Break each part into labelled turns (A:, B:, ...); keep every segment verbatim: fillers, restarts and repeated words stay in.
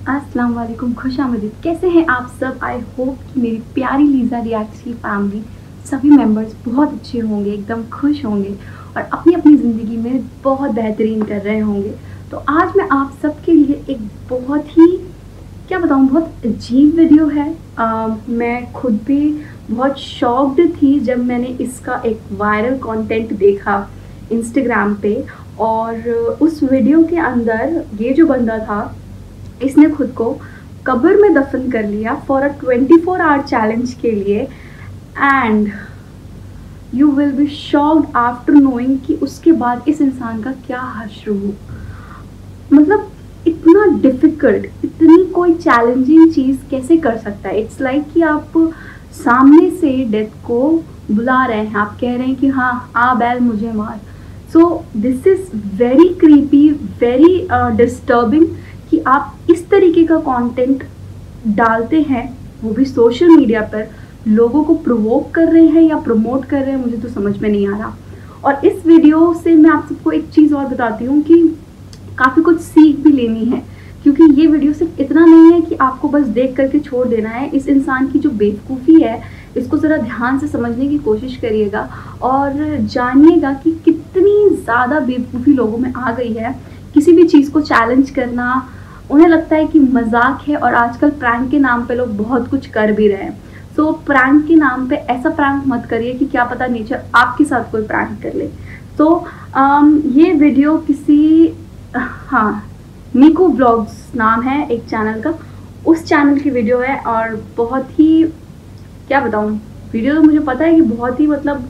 A: अस्सलाम वालेकुम, खुशामदीद। कैसे हैं आप सब? आई होप कि मेरी प्यारी लीज़ा रिएक्ट्स की फैमिली सभी मेंबर्स बहुत अच्छे होंगे, एकदम खुश होंगे और अपनी अपनी ज़िंदगी में बहुत बेहतरीन कर रहे होंगे। तो आज मैं आप सबके लिए एक बहुत ही, क्या बताऊँ, बहुत अजीब वीडियो है। आ, मैं खुद भी बहुत शॉक्ड थी जब मैंने इसका एक वायरल कंटेंट देखा इंस्टाग्राम पे। और उस वीडियो के अंदर ये जो बंदा था, इसने खुद को कब्र में दफन कर लिया for a twenty four hour challenge के लिए। And you will be shocked after knowing कि उसके बाद इस इंसान का क्या हश्र हो। मतलब इतना डिफ़िकल्ट, इतनी कोई चैलेंजिंग चीज़ कैसे कर सकता है? इट्स लाइक like कि आप सामने से डेथ को बुला रहे हैं, आप कह रहे हैं कि हाँ आ बैल मुझे मार। So this is very creepy, very disturbing कि आप इस तरीके का कंटेंट डालते हैं, वो भी सोशल मीडिया पर, लोगों को प्रोवोक कर रहे हैं या प्रमोट कर रहे हैं, मुझे तो समझ में नहीं आ रहा। और इस वीडियो से मैं आप सबको एक चीज़ और बताती हूँ कि काफ़ी कुछ सीख भी लेनी है, क्योंकि ये वीडियो सिर्फ इतना नहीं है कि आपको बस देख करके छोड़ देना है। इस इंसान की जो बेवकूफ़ी है, इसको ज़रा ध्यान से समझने की कोशिश करिएगा और जानिएगा कि कितनी ज़्यादा बेवकूफ़ी लोगों में आ गई है। किसी भी चीज़ को चैलेंज करना उन्हें लगता है कि मजाक है, और आजकल प्रैंक के नाम पे लोग बहुत कुछ कर भी रहे हैं। सो so, प्रैंक के नाम पे ऐसा प्रैंक मत करिए कि क्या पता नेचर आपके साथ कोई प्रैंक कर ले। तो so, ये वीडियो किसी, हाँ, मीकू व्लॉग्स नाम है एक चैनल का, उस चैनल की वीडियो है। और बहुत ही, क्या बताऊँ, वीडियो तो मुझे पता है कि बहुत ही, मतलब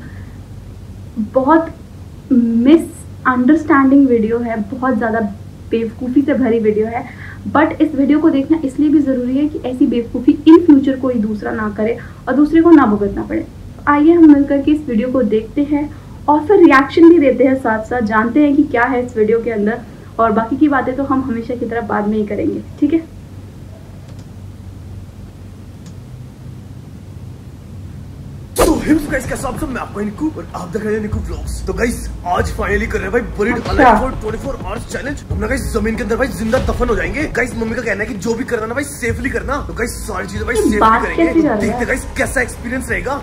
A: बहुत मिस अंडरस्टैंडिंग वीडियो है, बहुत ज़्यादा बेवकूफ़ी से भरी वीडियो है। बट इस वीडियो को देखना इसलिए भी ज़रूरी है कि ऐसी बेवकूफ़ी इन फ्यूचर कोई दूसरा ना करे और दूसरे को ना भुगतना पड़े। तो आइए हम मिलकर के इस वीडियो को देखते हैं और फिर रिएक्शन भी देते हैं, साथ साथ जानते हैं कि क्या है इस वीडियो के अंदर। और बाकी की बातें तो हम हमेशा की तरह बाद में ही करेंगे, ठीक है?
B: गाइस कैसे आप सब, मैं आपको निकू और आप देख रहे हैं निकू व्लॉग्स। तो गाइस आज फाइनली कर रहे हैं भाई buried alive for twenty four hours challenge. हम ना गाइस जमीन के अंदर भाई जिंदा दफन हो जाएंगे। गाइस मम्मी का कहना है कि जो भी करना ना भाई सेफली करना। तो गाइस सारी चीजें भाई सेफली करेंगे। तो देखते गाइस कैसा एक्सपीरियंस रहेगा।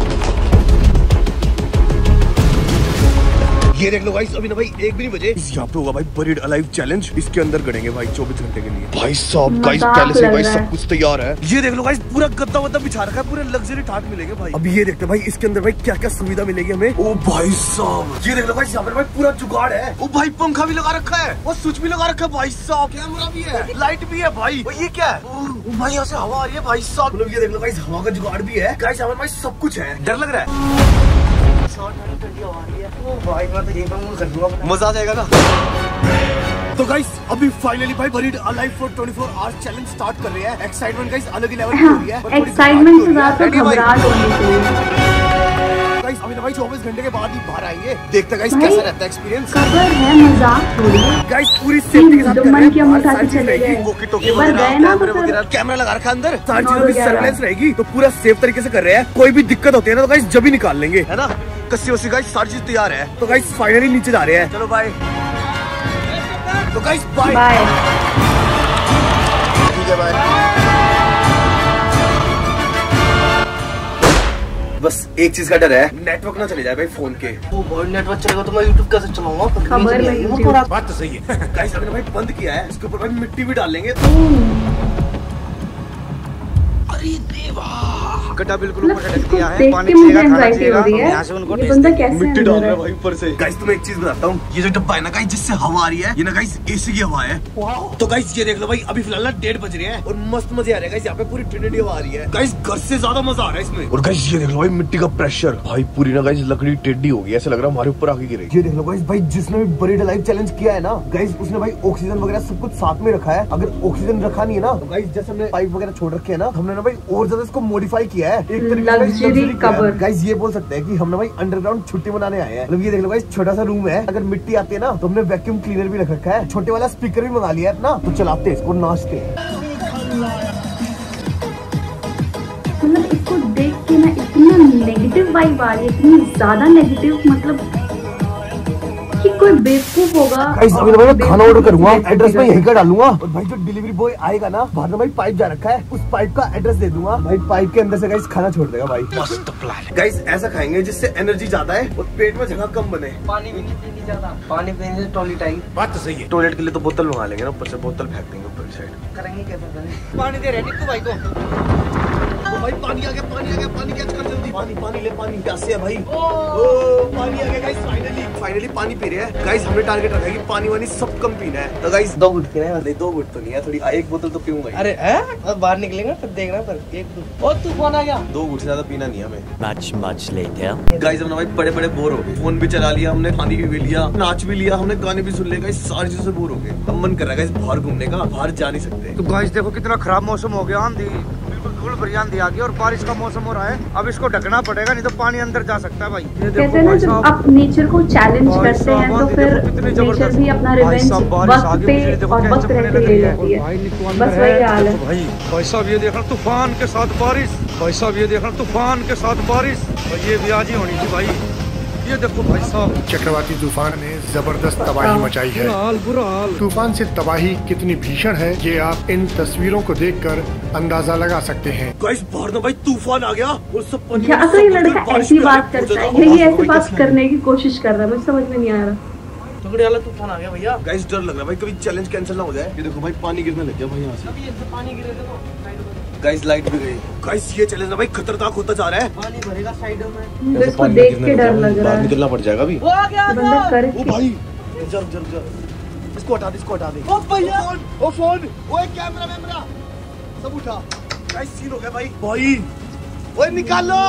B: ये देख लो गाइस, अभी ना भाई एक भी नहीं बजे यहाँ पे होगा भाई बरीड अलाइव चैलेंज। इसके अंदर करेंगे भाई चौबीस घंटे के लिए। भाई साहब गाइस पहले से भाई सब कुछ तैयार है। ये देख लो गाइस पूरा गद्दा वद्दा बिछा रखा है, पूरे लग्जरी ठाट मिलेंगे भाई। अभी ये देखते हैं भाई इसके अंदर भाई क्या क्या सुविधा मिलेगी हमें। ओ भाई साहब ये देख लो गाइस, यहाँ पर भाई पूरा जुगाड़ है। ओ भाई पंखा भी लगा रखा है, वो स्विच भी लगा रखा है भाई साहब, कैमरा भी है, लाइट भी है भाई। ये क्या है? ओ भाई यहाँ से हवा आ रही है भाई साहब। मतलब ये देख लो गाइस हवा का जुगाड़ भी है गाइस, यहाँ पर भाई सब कुछ है। डर लग रहा है, भाई मैं तो यहीं पर कर दूंगा, मजा आ जाएगा ना। तो गाइस अभी फाइनली भाई buried alive for twenty four hours challenge start कर रही है। एक्साइटमेंट गाइस अलग ही लेवल की हो रही है।
A: एक्साइटमेंट से ज्यादा घबराहट होनी चाहिए।
B: गाइस अभी ना भाई चौबीस घंटे के बाद ही बाहर आएंगे, देखते हैं गाइस कैसा रहता है एक्सपीरियंस।
A: खबर है, मजाक हो रही है
B: गाइस, पूरी सेफ्टी के साथ कर रहे हैं।
A: उठा के चले गए,
B: वोकी टोकी वगैरह, कैमरा लगा रखा अंदर, सारी चीजों की सर्वेलेंस रहेगी। तो पूरा सेफ तरीके से कर रहे हैं। कोई भी दिक्कत होती है ना तो गाइस जब ही निकाल लेंगे, है ना। कस्सी वस्सी गाइस सारी चीज तैयार है। तो गाइस फाइनली नीचे जा रहे हैं। चलो बाय। तो गाइस बाय बाय। ठीक है बाय। बस एक चीज का डर है, नेटवर्क ना चले जाए भाई फोन के। वो भाई नेटवर्क चलेगा तो मैं यूट्यूब कैसे चलाऊंगा?
A: खबर नहीं,
B: बात तो सही है। गाइस हमने भाई बंद किया है, इसके ऊपर भाई मिट्टी भी डाल लेंगे। अरे देवा, गड्ढा बिल्कुल ऊपर से दिया है, पानी चलेगा, खाना चलेगा, यहाँ से उनको मिट्टी डाल रहा है भाई ऊपर से। गाइस तुम्हें एक चीज बताता हूँ, ये जो डब्बा है ना गाइस जिससे हवा आ रही है, ये ना गाइस एसी की हवा है। तो गाइस ये देख लो भाई, अभी फिलहाल ना डेढ़ बज रहे हैं और मस्त मजे आ रहे हैं गाइस। यहाँ पे पूरी ठंडी हवा आ रही है गाइस, घर से ज्यादा मजा आ रहा है इसमें। और गाइस ये देख लो भाई मिट्टी का प्रेशर, भाई पूरी ना गाइस लकड़ी टेढ़ी हो गई, ऐसा लग रहा है हमारे ऊपर आके गिरेगी। ये देख लो गाइस, भाई जिसने भी बरीड अलाइव चैलेंज किया है ना गाइस, उसने भाई ऑक्सीजन वगैरह सब कुछ साथ में रखा है। अगर ऑक्सीजन रखा नहीं है ना तो गाइस जैसे हमने पाइप वगैरह छोड़ रखे है ना, हमने ना भाई और ज्यादा इसको मॉडिफाई किया है एक तरीके से कबर। गाइस ये बोल सकते हैं कि हमने भाई अंडरग्राउंड छुट्टी मनाने आए हैं। मतलब ये देख लो गाइस, छोटा सा रूम है, अगर मिट्टी आती है ना तो हमने वैक्यूम क्लीनर भी रख रखा है, छोटे वाला स्पीकर भी मंगा लिया है ना, तो चलाते इसको, नाचते।
A: मतलब इसको देख के ना इतना नेगेटिव वाइब आ रही है, इतनी ज्यादा नेगेटिव। मतलब कि कोई बेवकूफ होगा।
B: गाइस अभी ना मैं खाना ऑर्डर करूंगा, एड्रेस मैं यहीं का डालूंगा और भाई जो डिलीवरी बॉय आएगा ना बाहर ना भाई पाइप जा रखा है, उस पाइप का एड्रेस दे दूंगा, भाई पाइप के अंदर से गाइस खाना छोड़ देगा भाई। मस्त प्लान है गाइस, ऐसा खाएंगे जिससे एनर्जी ज्यादा है और पेट में जगह कम बने। पानी भी नहीं पीनी ज्यादा, पानी पीने से टॉयलेट आएगी। बात तो सही है, टॉयलेट के लिए तो बोतल मंगा लेंगे ना, ऊपर से बोतल फेंक देंगे ऊपर साइड। करेंगे कैसे करें? पानी दे रहे भाई को। ओ भाई पानी आ गया, पानी आ गया, पानी कैच कर जल्दी, पानी पानी ले, पानी प्यासे है भाई। ओ, ओ पानी आ गया गाइस, फाइनली फाइनली पानी पी रहे हैं गाइस। हमने टारगेट रखा है कि पानी वानी सब कम पीना है, तो गाइस दो घुट पीना है। नहीं दो घुट तो नहीं है, थोड़ी एक बोतल तो पीऊंगा। अरे अब बाहर निकलेंगे तब देखना, पर एक और तूफान आ गया। दो घुट से ज्यादा पीना नहीं है हमें। मच मच लेटर गाइस, हमने भाई बड़े बड़े बोर हो गए, फोन भी चला लिया हमने, पानी भी पी लिया, नाच भी लिया हमने, गाने भी सुन लिए गाइस, सारी चीजों से बोर हो गए। अब मन कर रहा है गाइस बाहर घूमने का, बाहर जा नहीं सकते। तो गाइस देखो कितना खराब मौसम हो गया, आंधी बिल्कुल धूल भरी आंधी आ गई और बारिश का मौसम हो रहा है। अब इसको ढकना पड़ेगा, नहीं तो पानी अंदर जा सकता है भाई।
A: कहते हैं ना जब आप नेचर को चैलेंज करते हैं तो फिर नेचर भी अपना रिवेंज वक्त पे और वक्त रहते ले लेती है। बस वही हाल है
C: भाई। भाई साहब ये देखना तूफान के साथ बारिश, भाई साहब ये देखना तूफान के साथ बारिश, और ये भी आज ही होनी थी भाई। ये देखो भाई साहब,
D: चक्रवाती तूफान ने जबरदस्त तबाही मचाई है।
C: बुरा हाल।
D: तूफान से तबाही कितनी भीषण है ये आप इन तस्वीरों को देखकर अंदाजा लगा सकते हैं।
B: गाइस बाहर ना भाई तूफान आ गया और सब पानी।
A: क्या तो ये लड़का ऐसी बात करता है, ये ऐसी बात करने की कोशिश कर रहा है, मुझे समझ में नहीं आ रहा।
B: तगड़े वाला तूफान आ गया भैया। गाइस डर लग रहा है भाई, कभी चैलेंज कैंसिल ना हो जाए। ये देखो भाई पानी गिरने लग गया भाई यहाँ से। अभी इससे पानी गिरे देखो। गाइस लाइट भी गई। गाइस ये चैलेंज ना भाई खतरनाक होता जा रहा है। पानी भरेगा साइडों में,
A: इसको देख के डर लग रहा है।
B: निकलना पड़ जाएगा अभी।
A: वो आ गया बंदा कर।
B: ओ भाई जर जर जर इसको हटा दे, इसको हटा दे। ओ भैया ओ फोन, ओए कैमरा वैमरा सब उठा। गाइस सीन हो गया भाई। भाई ओए निकाल लो।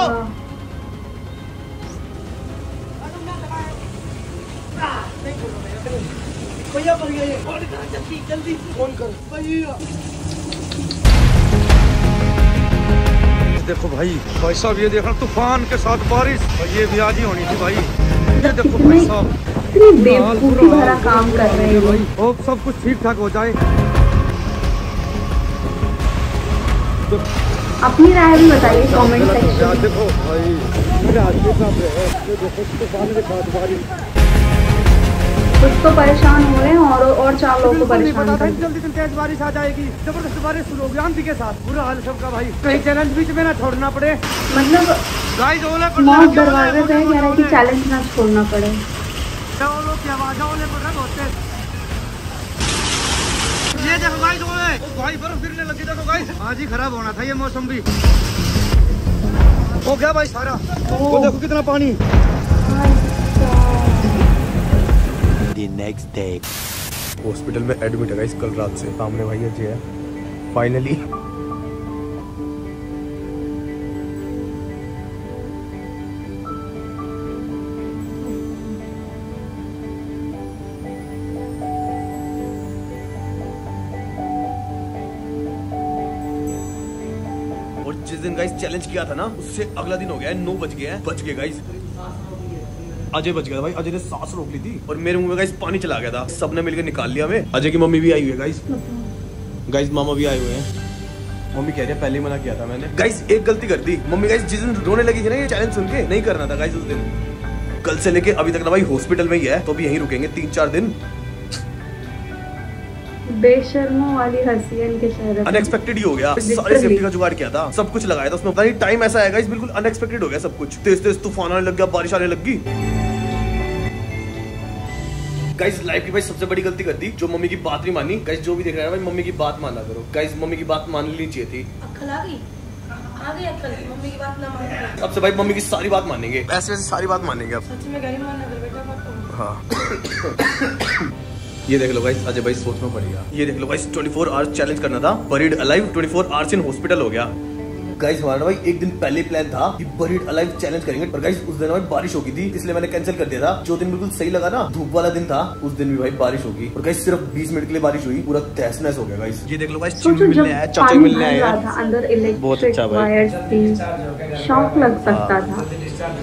B: भैया मर गया ये, जल्दी जल्दी फोन कर भैया।
C: देखो भाई, भाई साहब ये देखना तूफान के साथ बारिश, और ये भी आज ही होनी थी भाई। ये देखो भाई साहब
A: कितनी बेवकूफी भरा काम कर रहे हैं भाई।
C: और सब कुछ ठीक ठाक हो जाए।
A: अपनी राय भी बताइए कमेंट सेक्शन में।
C: देखो भाई मेरे हाथ के साथ है, ये देखो तूफान के साथ बारिश।
A: कुछ तो परेशान हो रहे हैं और और चार लोगों को परेशान कर रहे हैं।
C: जल्दी जल्दी तेज बारिश आ जाएगी, जबरदस्त बारिश शुरू होगी आंधी के साथ। बुरा हाल सबका भाई, कहीं चैलेंज बीच में ना छोड़ना पड़े।
A: मतलब
C: गाइस ओले पर
A: मौत दरवाजे पे कह रहा है कि चैलेंज ना छोड़ना पड़े।
C: ओले की आवाज ओले पर रख होते। ये देखो गाइस ओले, ओ भाई बर्फ गिरने लगी। देखो गाइस आज ही खराब होना था ये मौसम भी। हो गया भाई सारा, वो देखो कितना पानी।
B: नेक्स्ट डे हॉस्पिटल में एडमिट है गाइस कल रात से। सामने भाई अजय है फाइनली। और जिस दिन गाइस चैलेंज किया था ना उससे अगला दिन हो गया है, नौ बज गया है, बच गए गाइस। अजय बच गया भाई, अजय ने सांस रोक ली थी और मेरे मुंह में गाइस पानी चला गया था। सबने मिलकर निकाल लिया हमें। अजय की मम्मी भी आई हुई है गाइस, गाइस मामा भी आए हुए हैं। मम्मी कह रही है पहले ही मना किया था मैंने। गाइस एक गलती कर दी मम्मी गाइस, जिस दिन रोने लगी थी ना ये चैलेंज सुन के, नहीं करना था गाइस उस दिन। कल से लेके अभी तक ना भाई हॉस्पिटल में ही है, तो अभी यहीं रुकेंगे तीन चार दिन।
A: बेशर्मों वाली हंसी है इनके चेहरे पे।
B: अनएक्सपेक्टेड ही हो गया, सारे सेफ्टी का जुगाड़ किया था, सब कुछ लगाया था उसमें, पता नहीं टाइम ऐसा आएगा, इस बिल्कुल अनएक्सपेक्टेड हो गया सब कुछ। तेज तेज तूफान आने लग गया, बारिश आने लग गई। गाइस लाइफ की भाई सबसे बड़ी गलती कर दी, जो मम्मी की बात नहीं मानी। गाइस जो भी देख रहा है भाई मम्मी की बात माना करो। गाइस मम्मी की बात मान लेनी चाहिए थी।
E: अक्ल आ गई, आ गई अक्ल, मम्मी की बात ना मान।
B: अब से भाई मम्मी की सारी बात मानेंगे, ऐसे ऐसे सारी बात मानेंगे अब।
E: सच में गरीब मानना कर बेटा बात तो।
B: हाँ ये देख लो गाइस, अजय भाई सोच में पड़ गया। ये देख लो गाइस चौबीस आवर्स चैलेंज करना था, बरीड अलाइव चौबीस आवर्स इन हॉस्पिटल हो गया। गाइस हमारा भाई एक दिन पहले प्लान था कि बरीड अलाइव चैलेंज करेंगे, पर गाइस उस दिन भाई बारिश हो गई थी, इसलिए मैंने कैंसिल कर दिया था। जो दिन बिल्कुल सही लगा ना, धूप वाला दिन था, उस दिन भी भाई बारिश होगी। और गाइस सिर्फ बीस मिनट के लिए बारिश हुई, पूरा तहस नहस हो गया गाइस। ये देख लो गाइस, चिमनी मिलने आया, चाचा मिलने आया
A: था, अंदर इलेक्ट्रिक वायर्स थी, शॉक लग सकता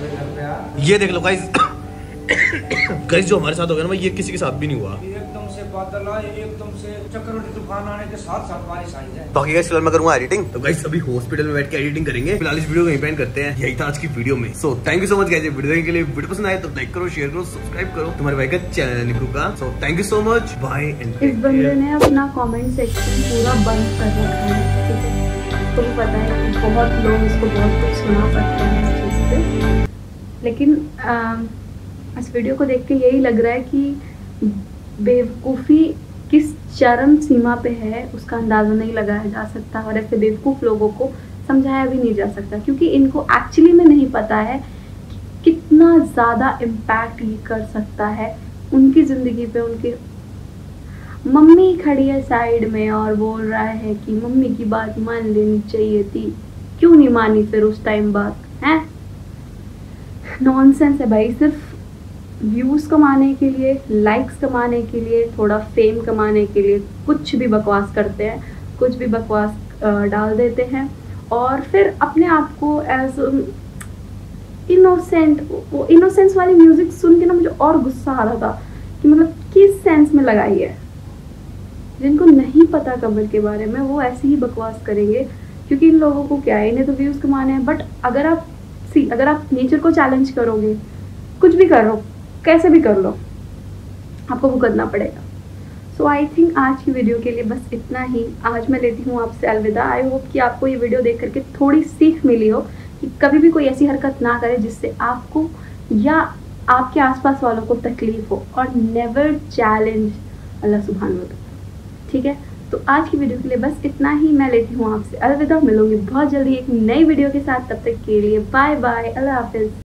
A: था।
B: ये देख लो गाइस, गाइस जो हमारे साथ हो गया ना भाई, ये किसी के साथ भी नहीं हुआ।
C: बादल आए एकदम से चक्रवाती तूफान आने के साथ साथ बारिश आई है।
B: बाकी गाइस फिलहाल मैं करूंगा एडिटिंग, तो गाइस अभी हॉस्पिटल में बैठ के एडिटिंग करेंगे। फिलहाल इस वीडियो को यहीं पे एंड करते हैं। यही था आज की वीडियो में। So thank you so much guys video देखने के लिए। वीडियो पसंद आए तो लाइक करो, शेयर करो, सब्सक्राइब करो तुम्हारे भाई का चैनल निकू का। So thank you so much, bye and
A: इस बंदे ने अपना कमेंट सेक्शन पूरा बंद कर रखा है, ठीक है। तुम्हें पता है कि बहुत लोग इसको बहुत कुछ सुना सकते हैं इस चीज़ पे, लेकिन आ, इस वीडियो को देख के यही लग रहा है कि बेवकूफ़ी किस चरम सीमा पे है उसका अंदाज़ा नहीं लगाया जा सकता, और ऐसे बेवकूफ़ लोगों को समझाया भी नहीं जा सकता, क्योंकि इनको एक्चुअली में नहीं पता है कि कितना ज़्यादा इम्पैक्ट ये कर सकता है उनकी ज़िंदगी पे। उनके मम्मी खड़ी है साइड में और बोल रहा है कि मम्मी की बात मान लेनी चाहिए थी, क्यों नहीं मानी फिर उस टाइम बात है। नॉनसेंस है भाई, सिर्फ व्यूज़ कमाने के लिए, लाइक्स कमाने के लिए, थोड़ा फेम कमाने के लिए कुछ भी बकवास करते हैं, कुछ भी बकवास डाल देते हैं, और फिर अपने आप को एज इनोसेंट, वो इनोसेंस वाली म्यूज़िक सुन के ना मुझे और गुस्सा आ रहा था कि मतलब किस सेंस में लगाई है। जिनको नहीं पता कमर के बारे में वो ऐसे ही बकवास करेंगे, क्योंकि इन लोगों को क्या है, इन्हें तो व्यूज़ कमाने हैं। बट अगर आप सी अगर आप नेचर को चैलेंज करोगे, कुछ भी करो, कैसे भी कर लो, आपको वो करना पड़ेगा। सो आई थिंक आज की वीडियो के लिए बस इतना ही। आज मैं लेती हूँ आपसे अलविदा। आई होप कि आपको ये वीडियो देख करके थोड़ी सीख मिली हो कि कभी भी कोई ऐसी हरकत ना करे जिससे आपको या आपके आसपास वालों को तकलीफ हो, और नेवर चैलेंज अल्लाह सुभान व तआला, ठीक है। तो आज की वीडियो के लिए बस इतना ही। मैं लेती हूँ आपसे अलविदा। मिलूंगी बहुत जल्दी एक नई वीडियो के साथ, तब तक के लिए बाय बाय, अल्लाह हाफिज़।